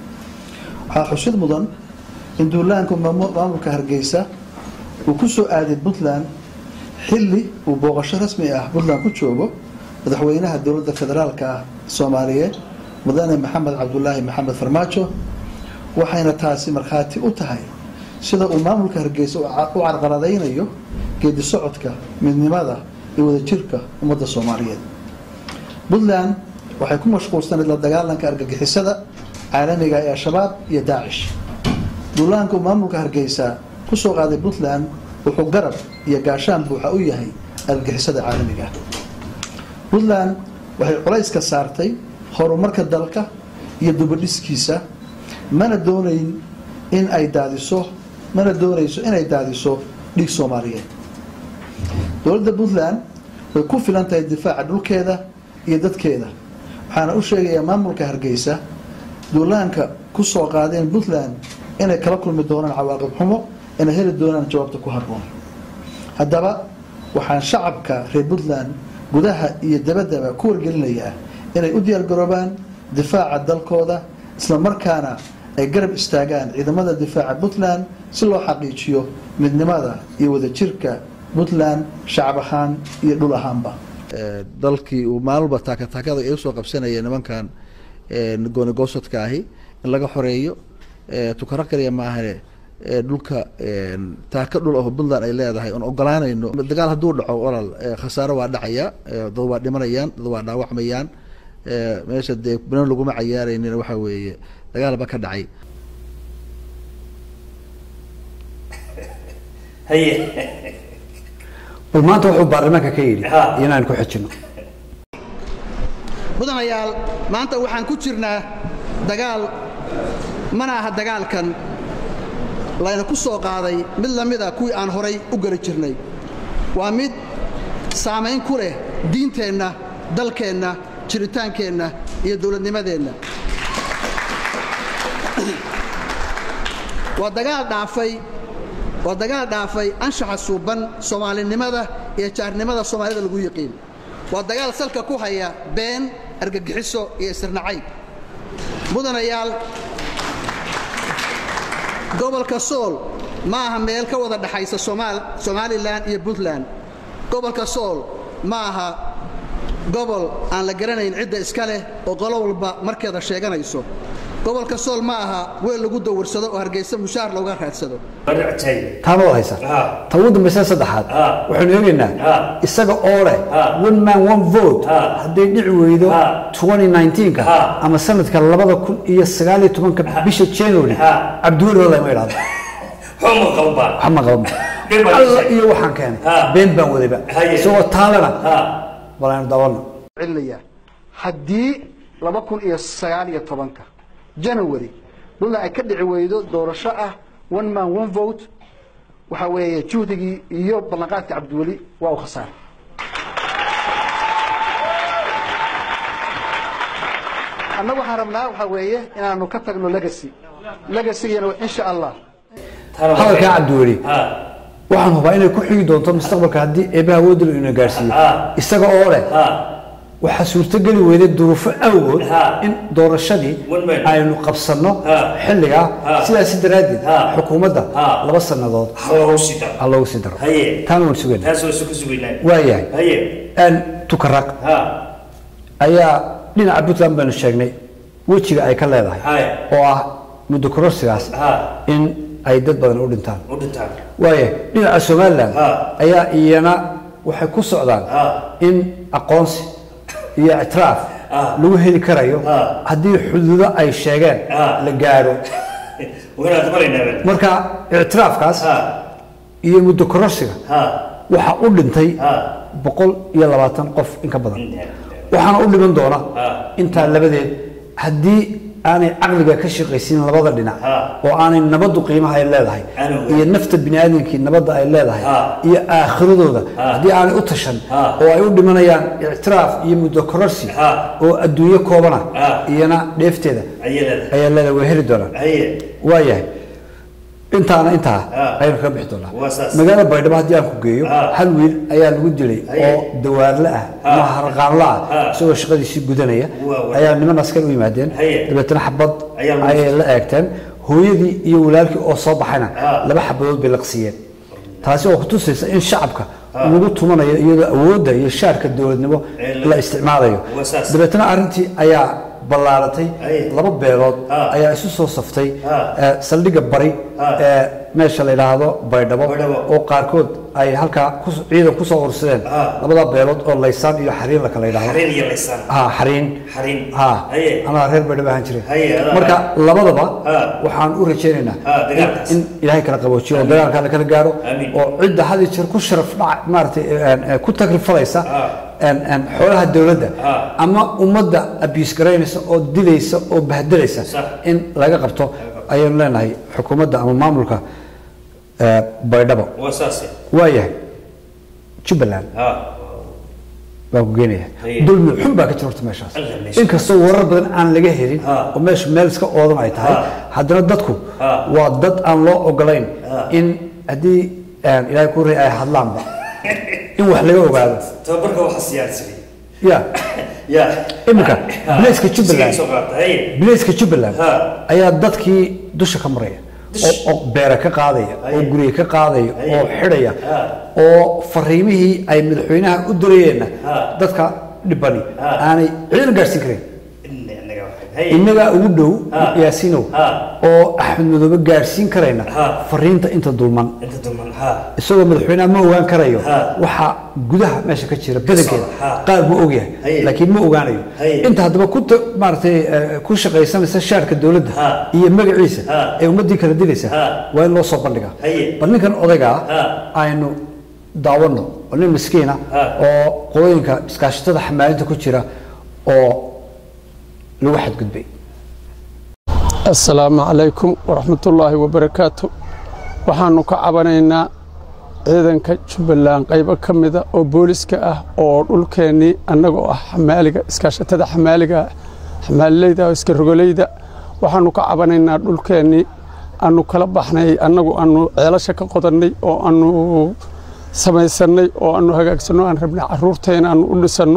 waxa xusid mudan in duulaanku maamulka Hargeysa uu ku soo aaday Puntland xilli uu booqasho rasmi ah Puntland ku joogo madaxweynaha dawladda federaalka Soomaaliyeed mudane Maxamed Cabdullaahi Maxamed Farmaajo waxayna taasi markhaati u tahay sida uu maamulka Hargeysa u carqaladaynayo geedi socodka midnimada iyo wadajirka ummadda Soomaaliyeed Puntland waxay ku mashquulsanayd la dagaalanka argagixisada caalamiga ee Shabaab iyo Daacish duulaanka maamulka Hargeysa ku soo qaaday Puntland wuxuu garab iyo gaashaan buuxa u yahay argagixisada caalamiga Puntland waxay culays ka saartay horumarka dalka iyo dubadhiskiisa mana doonayn in ay daadiso mana doonayso inay daadiso dhiig Soomaaliyeed dowladda Puntland way ku filan tahay difaaca dhulkeeda iyo dadkeeda waxaana u sheegayaa maamulka hargeysa duulaanka ku soo qaadeen puntland inay kala kulmi doonaan cawaaqib xumo inay heli doonaan jawaabta ku habboon haddaba waxaan shacabka reer puntland gudaha iyo dabaddaba ku wargelinayaa inay u diyaargaroobaan difaaca dalkooda isla markaana ay garab istaagaan ciidamada difaaca puntland si loo xaqiijiyo midnimada iyo wadajirka puntland shacab ahaan iyo dhul ahaanba dalkii uu maalba taakataakada ay usoo qabsanaya nimankan goonigosadka ahi in laga xoreeyo tukaro kaliya maahane dhulka taaka dhul ah puntland ay leedahay oon ogolaanayno dagaal hadduu dhaco walaal khasaaro waa dhacaya dad waa dhimanayaan dad waa dhaawacmayaan meesha dee bana laguma cayaaraynin waxa weeye dagaal ba ka dhacay haye bal maanta wuxuu baarlamaanka ka yidhi inaan ku xijino mudanayaal maanta waxaan ku jirnaa dagaal mana aha dagaalkan layna ku soo qaaday mid la mid ah kuwii aan horay u geli jirnay waa mid saamayn ku leh diinteenna dalkeenna jiritaankeenna iyo dowladnimadeenna waa dagaal dhaafay waa dagaal dhaafay anshaxa suuban soomaalinimada iyo jaarnimada soomaalida lagu yiqiin waa dagaal salka ku haya been argagixiso iyo isirnacayb mudanayaal gobolka sool ma aha meel ka wada dhaxaysa somalilan iyo puntland gobolka sool ma aha gobol aan la garanayn cidda iska leh oo qolo walba markeeda sheeganayso gobolka sool ma aha weel lagu dawarsado oo hargeysa mushaar looga raadsado taama wad haysa ta ugu dambaysa saddexaad waxaynu eegaynaa isaga oo leh one man one vote hadday dhici weydo twenty nineteen-ka ama sanadka labada kun iyo sagaal iyo tobanka bisha january cabdiweli walahi ma idhaahdo xuma qalba xuma qalba alla iyo waxaan keenay been baan wadayba isagoo taalana walaan daawano cilmiya haddii laba kun iyo sagaal iyo tobanka January dulna ay ka dhici weydo doorasho ah one man one vote waxa weeye juhdigii iyo ballanqaadka Cabdiweli waa u khasaar annagu waxaan rabnaa waxa weeye inaanu ka tagno legacy legacy-gana insha Allah hadalka Cabdiweli waxaan hubaa inay ku xigi doonto mustaqbalka haddii eebaha wadada inuu gaarsiiyo isaga oo leh waxa suurtageli weyday duruufo awgood in doorashadii aynu qabsano xilliga sidaas daraadeed xukuumadda laba sanadood haloogu sii daro taan waan sugaynaa waayahay aan tukaraq ayaa dhinaca puntland baanu sheegnay wejiga ay ka leedahay oo ah muddo kororsigaas in ay dad badan u dhintaan waayahay dhinaca somaliland ayaa iyana waxay ku socdaan in aqoonsi iyo ictiraaf lagu heli karayo haddii xuduudo ay sheegeen la gaaro marka ictiraafkaas iyo muddo kororsiga waxaa u dhintay boqol iyo labaatan qof in ka badan waxaana u dhiman doona intaa labadeed haddii aanay caqliga ka shaqaysin labada dhinac oo aanay nabaddu qiimaha ay leedahay iyo nafta bini'aadamkii nabadda ay leedahay iyo aakhiradooda haddii aanay u tashan oo ay u dhimanayaan ictiraaf iyo muddo kororsi oo adduunyo koobana iyana dheefteeda ayaa leedahay way heli doonaan waayahay intaana intaa aynu ka bixi doonaa magaalada baydhabo haddii aan ku geeyo hal wiil ayaa lagu dilay oo dawaarle ah ama harqaanla ah isagoo shaqadiisii gudanaya ayaa niman askar u yimaadeen dabeetana xabad ayay la eegteen hooyadii iyo walaalkii oo soo baxayna laba xabadood bay laqsiiyeen taasi oo ku tusaysa in shacabka lagu tumanayo iyadoo awoodda iyo shaarka dowladnimo la isticmaalayo dabeetana arrintii ayaa ballaaratay laba beelood ayaa isu soo saftay saldhigga bari ee meesha la yidhaahdo baydhabo oo qaarkood ay halkaa ciidan kusoo ursadeen labada beelood oo laysaan iyo xariin la kala yidhaahdo xariin ama reer baydhabo ahaan jiray marka labadaba waxaan u rajaynaynaa in ilaahay kala qaboojiyo oo dagaalka la kala gaaro oo cidda had iyo jeer ku sharaf dhac maaragtay ku tagrifadaysa xoolaha dowladda ama ummadda abuse garaynaysa oo dilaysa oo bahdelaysa in laga qabto ayaynu leenahay xukuumadda ama maamulka baydhabo waayahay jubbaland baa ku geenaya dulmi xun baa ka jira horta meeshaas inkastoo warar badan aan laga helin oo meesha meel iska oodan ay tahay haddana dadku waa dad aan loo ogolayn in haddii ilaahay ku ray ay hadlaanba in wax laga ogaado tabarka waxa siyaasiga ya ya imika bilayska Jubbaland bilayska Jubbaland ayaa dadkii dusha ka maraya oo beera ka qaadaya oo guriga ka qaadaya oo xidhaya oo fariimihii ay madaxweynaha u dirayeen dadka dhibani aanay ciidan gaarsiin karin innaga ugu dhow yaasinow oo Axmed Madoobe gaarsiin karayna fariinta inta dulman inta dulman isagoo madaxweynaha ma ogaan karayo waxa gudaha meesha ka jira badankeeda qaar ma ogyahay laakiin ma ogaanayo inta hadaba ku maartay ku shaqaysanaysa shaarka dawladda iyo magaciisa ee ummadii kala dilaysa waa in loo soo bandhiga bal ninkan odayga aynu daawano oo nin miskiina oo qooyinka iskaashatada xamaalinta ku jira oo lagu xadgudbay. السلام عليكم ورحمة الله وبركاته waxaanu ka cabanaynaa ciidanka Jubbaland qaybo kamida oo booliska ah oo dhulkeeni annagoo ah xamaaliga iskaashatada xamaaliga xamaaleyda iska rogoleyda waxaanu ka cabanaynaa dhulkeeni aanu kala baxnay annagu aanu ceelasha ka qodanay oo aanu samaysanay oo aanu hagaagsano aan rabnay caruurteena aanu u dhisano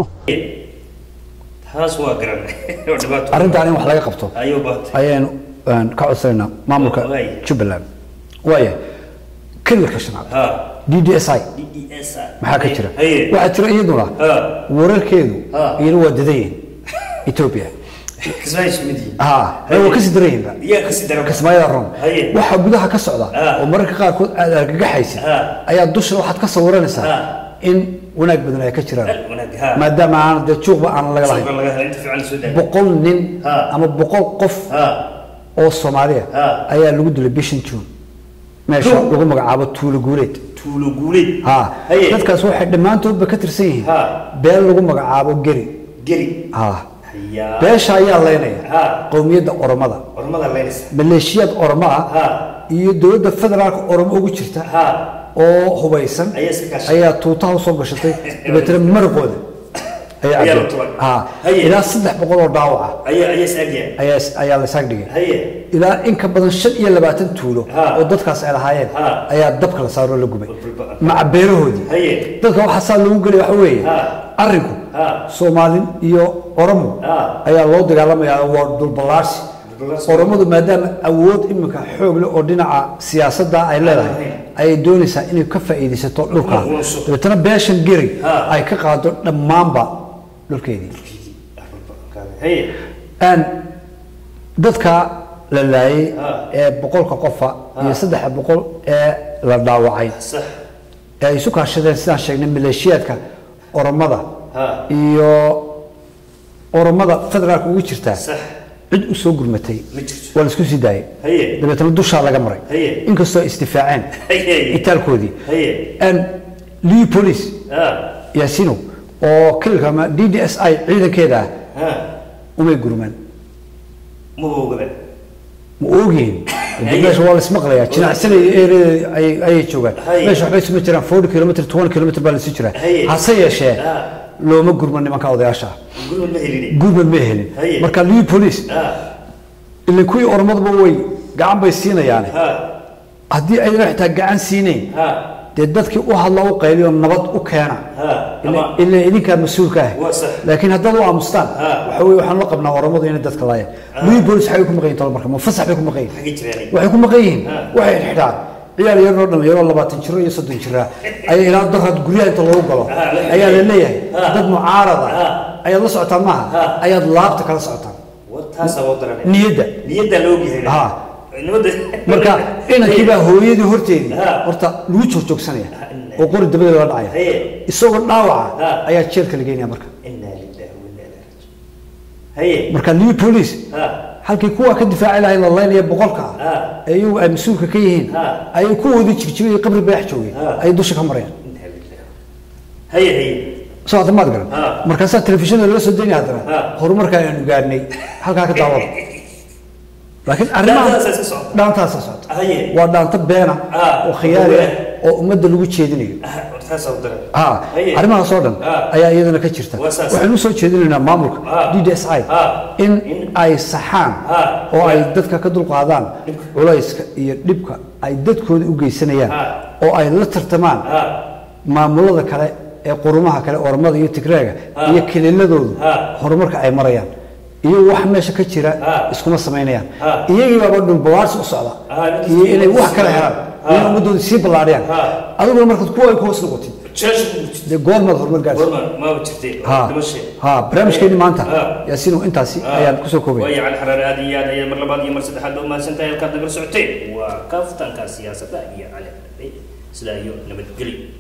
taas waa garan arrintan wax laga qabto ayaynu ka codsanayna maamulka Jubbaland waya كلك شناب دي دي اس اي maxaa ka jira waxa jira iyaduna wararkeedu iyadu waa dadayeen Ethiopia kismaayish midi ah ay ka sidareen ya ka sidareen kismaayada rom waxa gudaha ka socda oo mararka qaar ku argagaxaysa ayaa dusha waxaad ka sawiranaysaa in wanaag badan ay ka jiraan maadaama aan de juuqba aan laga lahayn boqol nin ama boqol qof oo Soomaaliya ayaa lagu dilay bishan June meesha lagu magacaabo tuulo guuleed tuulo guuleed ha dadkaas waxay dhamaantood ba ka tirsan yihiin beel lagu magacaabo gari gari ha beesha ayaa leeyahay qowmiyadda Oromada Oromada leeyahay maleeshiyad Oromo ah iyo dawladda federaalka Oromo ugu jirta oo hubaysan ayaa tuutaha soo gashatay dibadna marqooda ayaa ha ila saddex boqol oo dhaawac ayaa ayaa saagiyay ayaa ayaa la saagdhigay ila in ka badan shan iyo labaatan tuulo oo dadkaas ay lahaayeen ayaa dabka la saaro la gubay ma beerahoodii dadka waxa saa lagu galay waxa weeye arinku Soomaali iyo Oromo ayaa loo dagaalamayaa waa dul balaarsi Oromadu maadaama awood imika xoog leh oo dhinaca siyaasadda ay leedahay ay doonaysaa inay ka faa'iideysato dhulka dadna beeshan gari ay ka qaado dhamaanba dhulkeedii aan dadka la laayay ee boqolka qofa iyo saddex boqol ee la dhaawacay ee isu kaashadeen sidaan sheegnay maleeshiyadka Oromada iyo Oromada federaalka ugu jirta cid u soo gurmatay wala isku sii daayay dabatan dusha laga maray inkastoo istifaaceen itaalkoodii aan li police yaasino oo kilka ma D D S I ciidankeeda uma gurman ma ogaadeen ma ogeyn meesha waa la ismaqlayaa jinacsanay ay ay joogaan meesha waxay soo jiraan forty kilometer twenty kilometer baa la sii jiraa hase yeeshee looma gurman nimanka odayaasha gurman ma helin gurman ma helin marka li police ilaa kuwii Oromada way gacan bay siinayaan haddii ay xitaa gacan siineen dee dadkii u hadla u qayliyo nabad u keena ilaa idinka mas'uulka ah laakiin haddii uu aamustaan waxa weey waxaan la qabnaa Oromadu inay dadka laayeen li police waxay ku maqayn tal marka ma fasax bay ku maqayn waxay ku maqayn waxay xidhaan ciyaar yar oo dhalinyaro labaatan jir iyo soddon jir ay ilaa dad guryaha inta loo galo ayaa la leeyahay dad mucaarada ayaa la socotaan maaha ayaa laabta kala socotaan taas oo daran niyada niyada loo yahay ha marka inankii baa hooyadii horteedii horta lagu joogjoogsanaya oo qori dabada la dhacaya isagoo dhaawaca ayaa jeelka la geenaya marka inna lillahi wa inna ilayhi raaji'uun haye marka li police halkii kuwa ka difaaci lahayn la leeyahay boqolka ayuu ay mas'uulka ka yihiin ay ku wadi jigjigay qabri baax joogay ay dusha ka mareen haye haye soo adamaad garan marka sa telefishinada la soo deynay hadana horumarka aynu gaarnay halka ka daawada laakiin arrimaha dhaantaas socota waa dhaanta beena oo khiyaari oo ummadda lagu jeedinayo taas oo daran ha arrimahaas oo dhan ayaa iyadana ka jirta waxaan u soo jeedinaynaa maamulka D D S I in ay saxaan oo ay dadka ka dulqaadaan culayska iyo dhibka ay dadkooda u geysanayaan oo ay la tartamaan maamulada kale ee qurumaha kale ormada iyo tigreega iyo kililadoodu horumarka ay marayaan iyo wax meesha ka jira iskuma sameynayaan iyagii baa dhul bawaarsi u socda iyo inay wax kala helaan iyo ummadooda sii ballaadhiyaan adiguna markaad kuwa ay ku hoos noqotid de goormaad horumar gaarsi ha barnaamijkeeni maanta yaasiin intaasi ayaan kusoo koobay way cali xaraare aad iyo aad ayaa mar labaad iyo mar saddexaad u mahadsantahay halkaad nagala socoteen waa kaftanka siyaasadda iyo cali xaraare sidaa iyo nabadgelyo